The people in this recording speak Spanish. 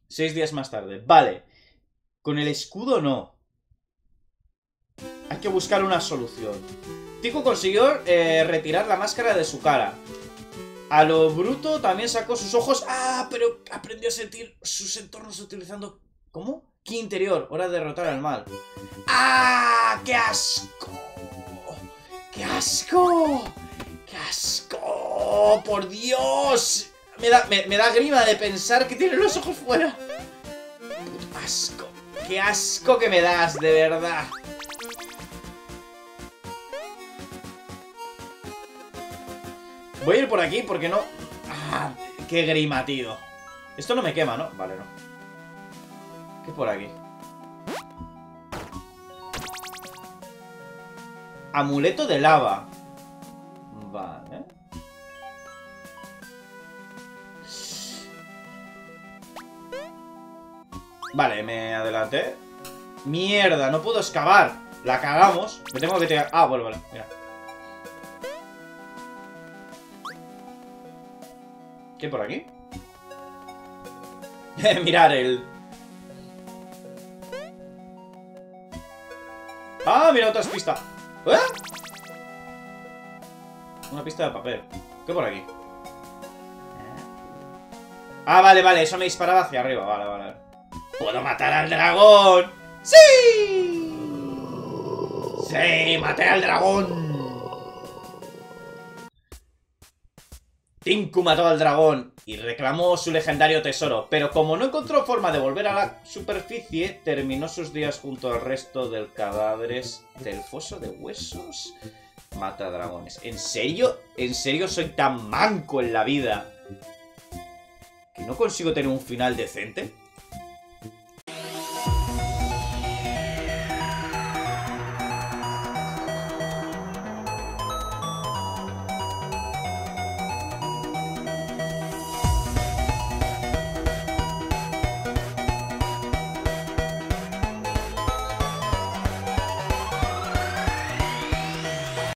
6 días más tarde. Vale. Con el escudo no. Hay que buscar una solución. Tico consiguió retirar la máscara de su cara. A lo bruto también sacó sus ojos. ¡Ah! Pero aprendió a sentir sus entornos utilizando... ¿Cómo? Ki interior. Hora de derrotar al mal. ¡Ah! ¡Qué asco! ¡Qué asco! ¡Qué asco! ¡Por Dios! Me da grima de pensar que tiene los ojos fuera. ¡Puto asco! ¡Qué asco que me das, de verdad! Voy a ir por aquí porque no... ¡Ah! ¡Qué grima, tío! Esto no me quema, ¿no? Vale, no. ¿Qué por aquí? Amuleto de lava. Vale. Vale, me adelanté. Mierda, no puedo excavar. La cagamos. Me tengo que tirar... Ah, bueno, vale, mira. ¿Qué por aquí? Mirar el... Ah, mira, otra pista. ¿Eh? Una pista de papel. ¿Qué por aquí? Ah, vale, vale, eso me disparaba hacia arriba. Vale, vale. ¡Puedo matar al dragón! ¡Sí! ¡Sí! ¡Maté al dragón! Tinku mató al dragón y reclamó su legendario tesoro, pero como no encontró forma de volver a la superficie, terminó sus días junto al resto de cadáveres del foso de huesos. Mata dragones. ¿En serio? ¿En serio soy tan manco en la vida que no consigo tener un final decente?